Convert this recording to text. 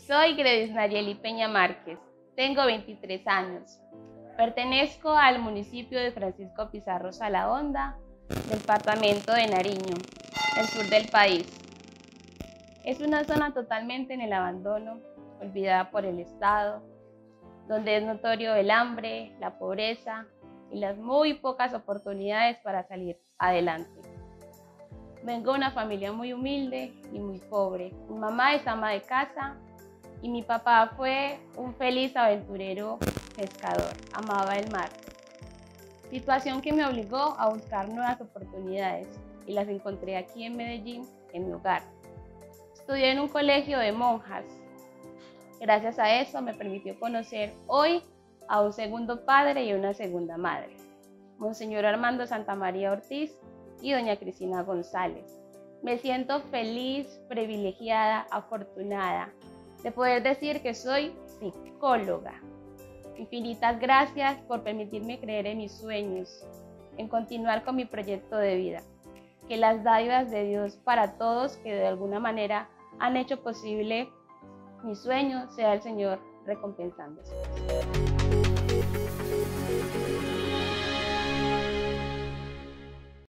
Soy Gredis Nayeli Peña Márquez, tengo 23 años. Pertenezco al municipio de Francisco Pizarro Salahonda, departamento de Nariño, el sur del país. Es una zona totalmente en el abandono, olvidada por el Estado, donde es notorio el hambre, la pobreza y las muy pocas oportunidades para salir adelante. Vengo de una familia muy humilde y muy pobre. Mi mamá es ama de casa y mi papá fue un feliz aventurero pescador, amaba el mar. Situación que me obligó a buscar nuevas oportunidades y las encontré aquí en Medellín, en mi hogar. Estudié en un colegio de monjas. Gracias a eso me permitió conocer hoy a un segundo padre y una segunda madre, Monseñor Armando Santamaría Ortiz y doña Cristina González. Me siento feliz, privilegiada, afortunada de poder decir que soy psicóloga. Infinitas gracias por permitirme creer en mis sueños, en continuar con mi proyecto de vida. Que las dádivas de Dios para todos que de alguna manera han hecho posible mi sueño sea el Señor recompensándose.